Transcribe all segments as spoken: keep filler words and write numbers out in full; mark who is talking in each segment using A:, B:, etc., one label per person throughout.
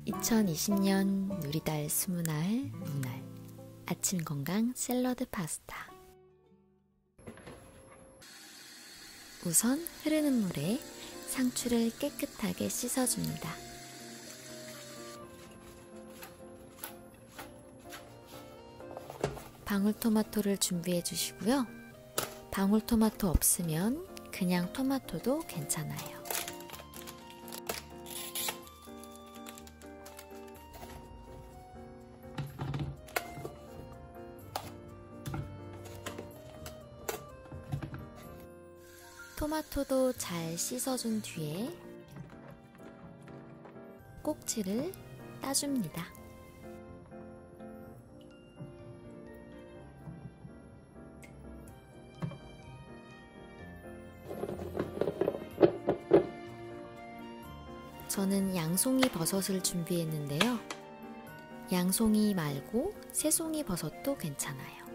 A: 이천이십 년 누리달 스무날 무날 아침 건강 샐러드 파스타. 우선 흐르는 물에 상추를 깨끗하게 씻어줍니다. 방울토마토를 준비해 주시고요. 방울토마토 없으면 그냥 토마토도 괜찮아요. 토마토도 잘 씻어준 뒤에 꼭지를 따줍니다. 저는 양송이 버섯을 준비했는데요. 양송이 말고 새송이 버섯도 괜찮아요.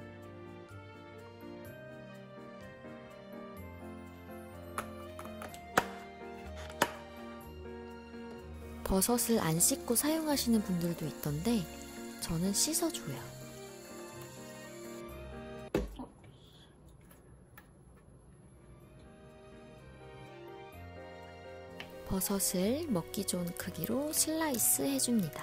A: 버섯을 안 씻고 사용하시는 분들도 있던데 저는 씻어줘요. 버섯을 먹기 좋은 크기로 슬라이스 해줍니다.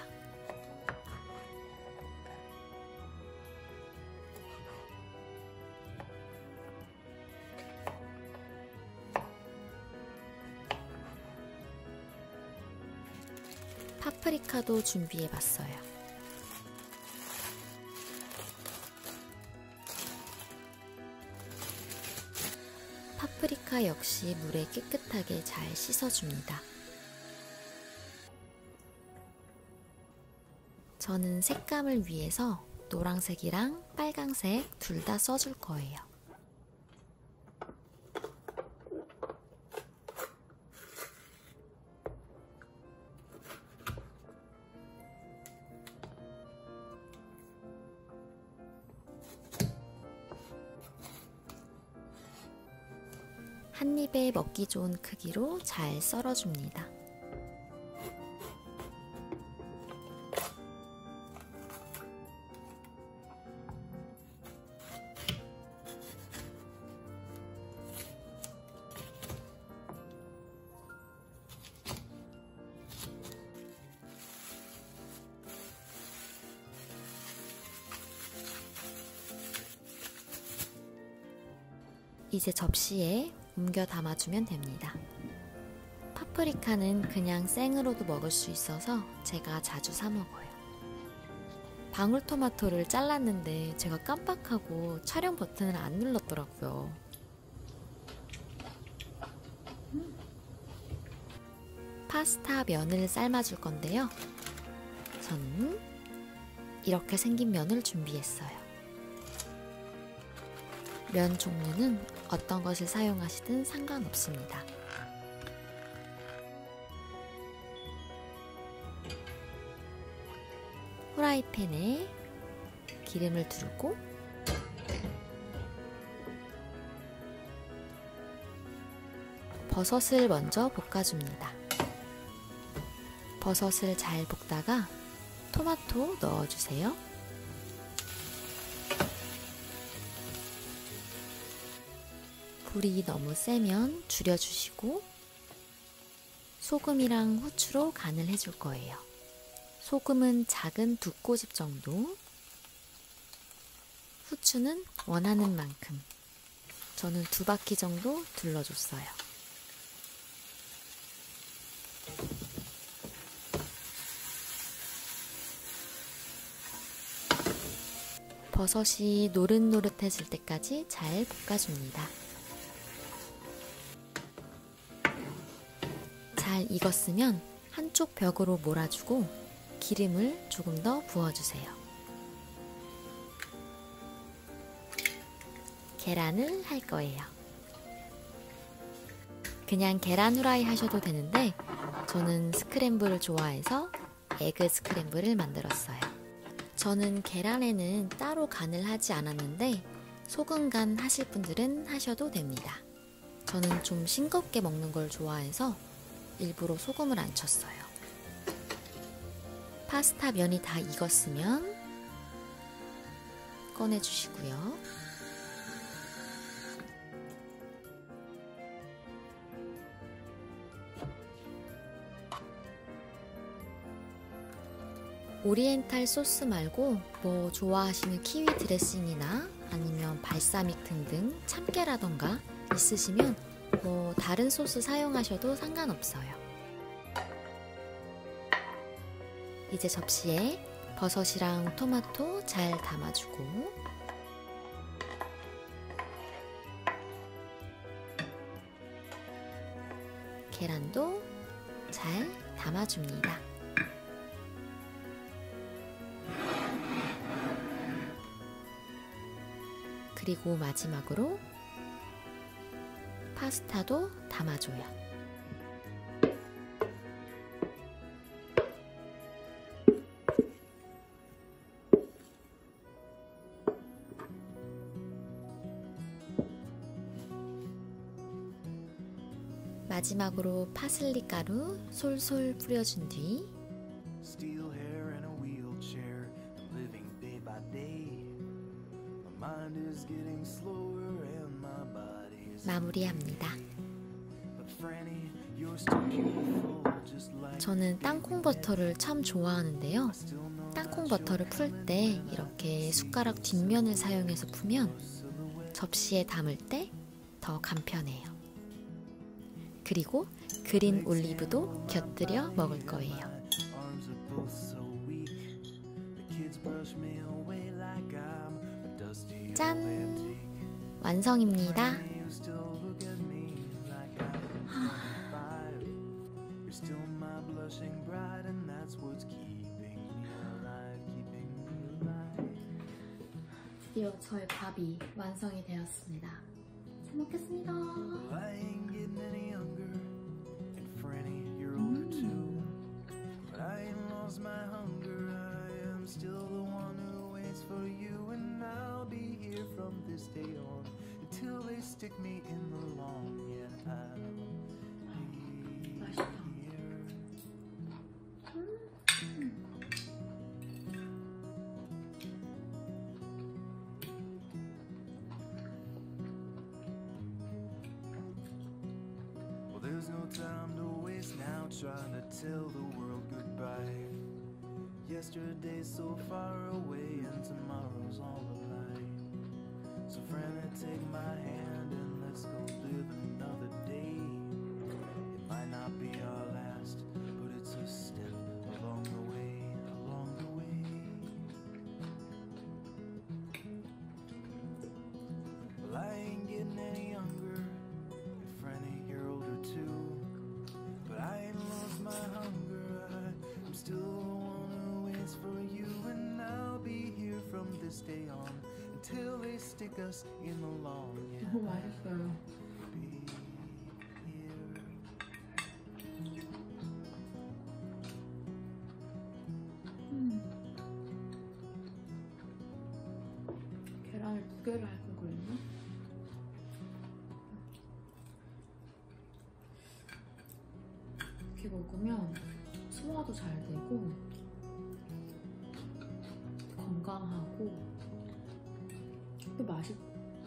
A: 파프리카도 준비해봤어요. 파프리카 역시 물에 깨끗하게 잘 씻어줍니다. 저는 색감을 위해서 노란색이랑 빨강색 둘 다 써줄 거예요. 한 입에 먹기 좋은 크기로 잘 썰어줍니다. 이제 접시에 옮겨 담아주면 됩니다. 파프리카는 그냥 생으로도 먹을 수 있어서 제가 자주 사 먹어요. 방울토마토를 잘랐는데 제가 깜빡하고 촬영 버튼을 안 눌렀더라고요. 파스타 면을 삶아줄 건데요. 저는 이렇게 생긴 면을 준비했어요. 면 종류는 어떤 것을 사용하시든 상관없습니다. 후라이팬에 기름을 두르고 버섯을 먼저 볶아줍니다. 버섯을 잘 볶다가 토마토 넣어주세요. 불이 너무 세면 줄여주시고 소금이랑 후추로 간을 해줄 거예요. 소금은 작은 두 꼬집 정도, 후추는 원하는 만큼, 저는 두 바퀴 정도 둘러줬어요. 버섯이 노릇노릇해질 때까지 잘 볶아줍니다. 잘 익었으면 한쪽 벽으로 몰아주고 기름을 조금 더 부어주세요. 계란을 할 거예요. 그냥 계란 후라이 하셔도 되는데 저는 스크램블을 좋아해서 에그 스크램블을 만들었어요. 저는 계란에는 따로 간을 하지 않았는데 소금 간 하실 분들은 하셔도 됩니다. 저는 좀 싱겁게 먹는 걸 좋아해서 일부러 소금을 안 쳤어요. 파스타 면이 다 익었으면 꺼내주시고요. 오리엔탈 소스 말고 뭐 좋아하시는 키위 드레싱이나 아니면 발사믹 등등 참깨라던가 있으시면 뭐 다른 소스 사용하셔도 상관없어요. 이제 접시에 버섯이랑 토마토 잘 담아주고 계란도 잘 담아줍니다. 그리고 마지막으로 파스타도 담아줘요. 마지막으로 파슬리 가루 솔솔 뿌려준 뒤 마무리합니다. 저는 땅콩 버터를 참 좋아하는데요. 땅콩 버터를 풀 때 이렇게 숟가락 뒷면을 사용해서 풀면 접시에 담을 때 더 간편해요. 그리고 그린 올리브도 곁들여 먹을 거예요. 짠! 완성입니다. 드디어 저의 밥이 완성이 되었습니다. 잘 먹겠습니다. 맛있다.
B: There's no time to waste now trying to tell the world goodbye. Yesterday's so far away and tomorrow's all a lie. So friend, take my hand and let's go live another day. It might not be our last, but it's a step along the way, along the way. Well, I ain't getting any younger. You're older too, but I ain't lost my hunger. I'm still the one who waits for you, and I'll be here from this day on until they stick us in the long.
C: 너무 맛있어요. 음. 계란을 두 개를 할 거거든요. 이렇게 먹으면 소화도 잘 되고 건강하고 또 맛있.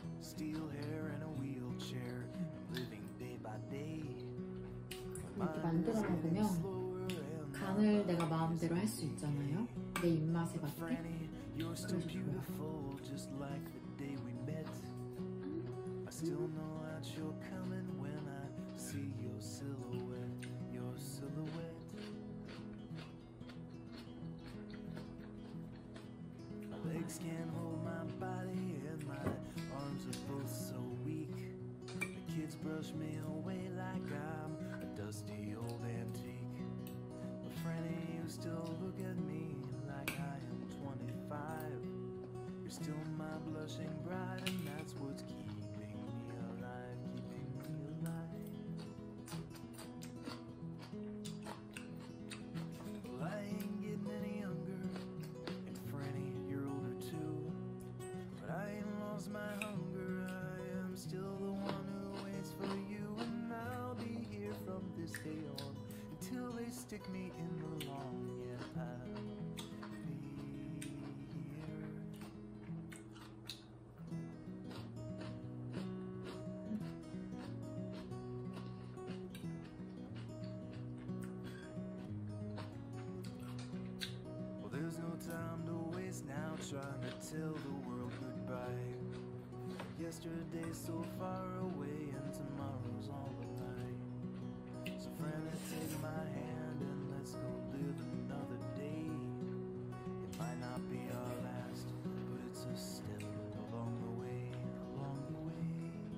C: 이렇게 만들어 먹으면 간을 내가 마음대로 할 수 있잖아요. 내 입맛에 맞게. 그래서 좋아요.
B: Legs can't hold my body and my arms are both so weak. The kids brush me away like I'm a dusty old antique. But Franny, you still look at me like I am twenty-five. You're still my blushing bride, and that's what's keeping me alive, keeping me alive. Well, I ain't getting any younger, and Franny, you're older too. But I ain't lost my hunger, I am still the one who waits for you, and I'll be here from this day on until they stick me in the long, yeah, path. time to waste now trying to tell the world goodbye. Yesterday's so far away and tomorrow's all a lie. So friend, take my hand and let's go live another day. It might not be our last, but it's a step along the way, along the way.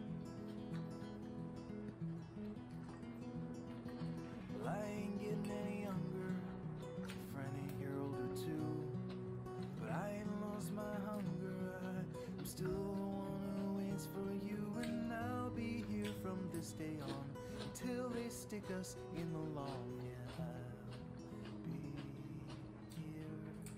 B: Well, I ain't getting any younger, friend, a year older too. But I ain't lost my hunger, I, I'm still the one who waits for you. And I'll be here from this day on until they stick us in the lawn. Yeah, I'll be here.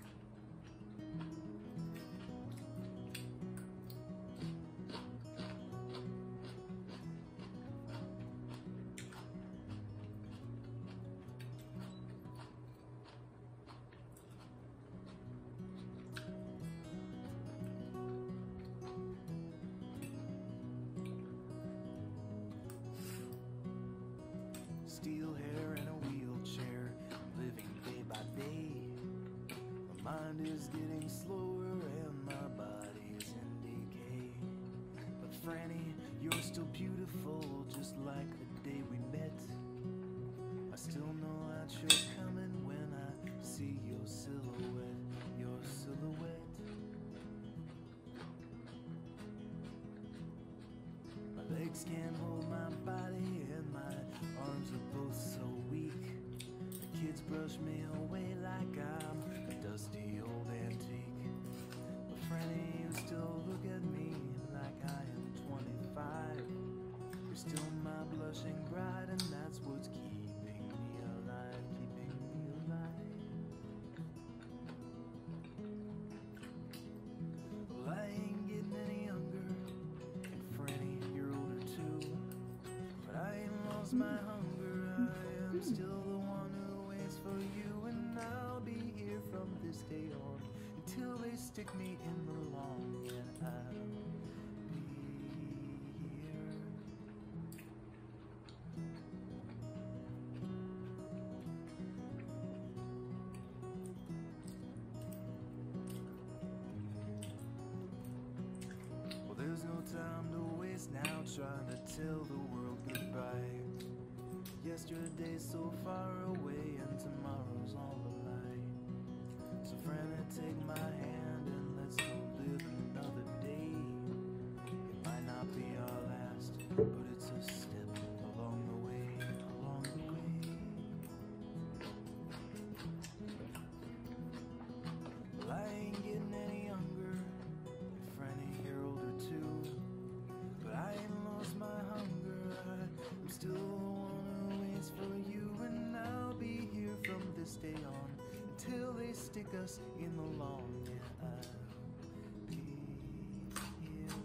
B: Steel hair and a wheelchair, living day by day. My mind is getting slower and my body's in decay. But Franny, you're still beautiful, just like the day we met. I still know that you're coming when I see your silhouette, your silhouette. My legs can't hold my body and my arms are both so weak. The kids brush me away like I'm a dusty old antique. But Franny, you still look at me like I am twenty-five. You're still my blushing bride, and that's what's keeping me alive, keeping me alive. Well, I ain't getting any younger, and Franny, you're older too. But I ain't lost my hunger, I am still the one who waits for you. And I'll be here from this day on until they stick me in the lawn. Yeah, I'll be here. Well, there's no time to waste now trying to tell the world goodbye. Yesterday's so far away and tomorrow's all a lie. So friend, take my hand and let's go live another day. It might not be our last, but it's a step along the way, along the way. Well, I ain't getting any younger, and friend, a year older too. But I ain't lost my hunger, I'm still the one who waits for you. And I'll be here from this day on until they stick us in the lawn. Yeah, I'll be here.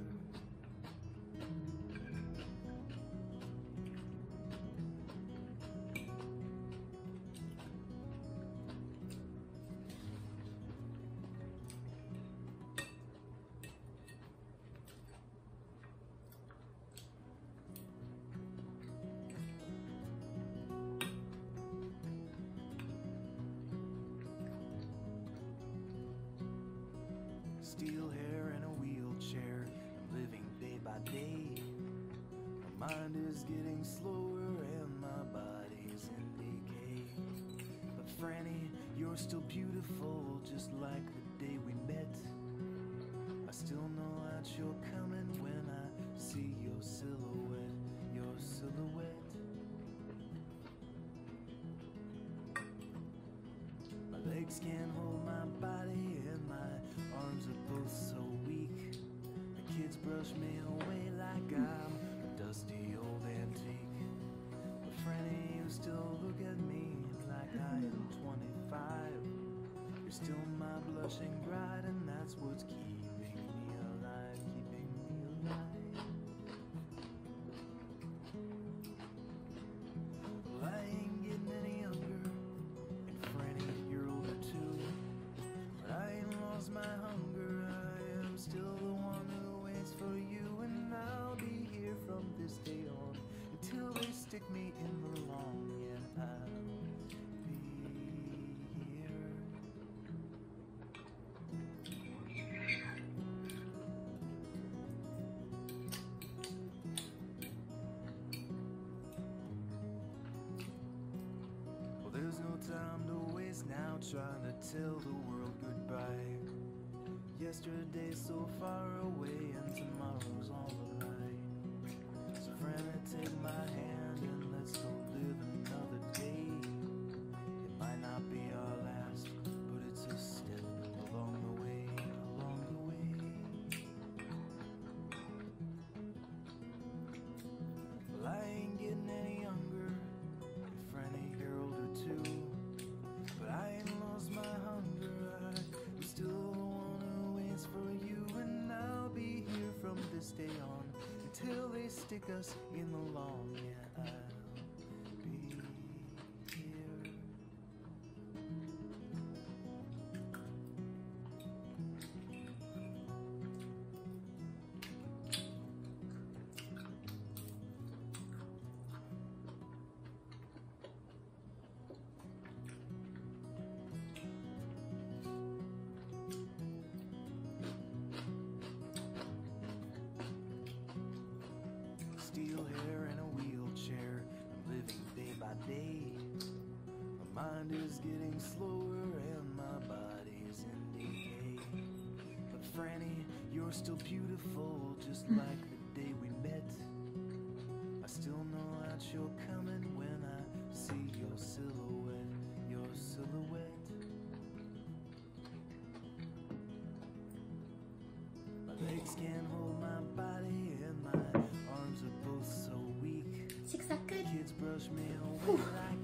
B: Steel hair and a wheelchair, I'm living day by day. My mind is getting slower and my body's in decay. But Franny, you're still beautiful, just like the day we met. I still know that you're coming when I see your silhouette, your silhouette. My legs can't hold my body and my arms are both so weak. The kids brush me away like I'm a dusty old antique. But Franny, you still look at me like I am twenty-five. You're still my blushing bride, and that's what's keeping me alive, keeping me alive. Well, I ain't getting any younger, and Franny, you're older too. But I ain't lost my hunger, I am still the one who waits for you. And I'll be here from this day on until they stick me in the lawn. Yeah, I'll be here. time to waste now trying to tell the world goodbye. Yesterday's so far away and tomorrow's all a lie. So friend, take my hand and let's go live another day. It might not be our last, but it's a step along the way, along the way. Well, I ain't getting any younger, if Franny, you're older too. But I ain't lost my hunger, I'm still the one who waits for you. And I'll be here from this day on until they stick us in the lawn. Yeah, I'll be here. Steel hair and a wheelchair, I'm living day by day. My mind is getting slower and my body's in decay. But Franny, you're still beautiful, just like the day we met. I still know that you're coming when I see your silhouette, your silhouette. My legs can't hold my body and my arms are both so weak.
C: 식사 끝.
B: Kids brush me away like